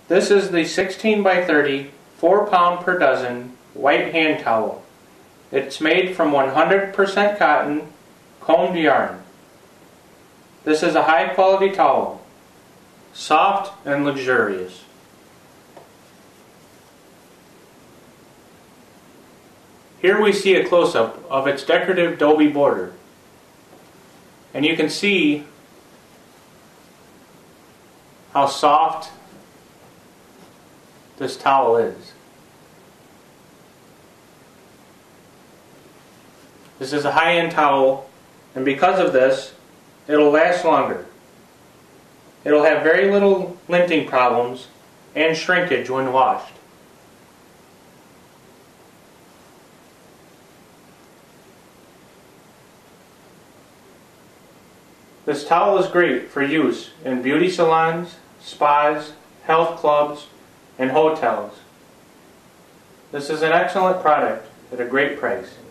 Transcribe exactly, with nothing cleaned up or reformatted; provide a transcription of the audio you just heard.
This is the sixteen by thirty, four pound per dozen white hand towel. It's made from one hundred percent cotton, combed yarn. This is a high quality towel, soft and luxurious. Here we see a close-up of its decorative Dobie border. And you can see how soft this towel is. This is a high-end towel, and because of this, it'll last longer. It'll have very little linting problems and shrinkage when washed. This towel is great for use in beauty salons, spas, health clubs, and hotels. This is an excellent product at a great price.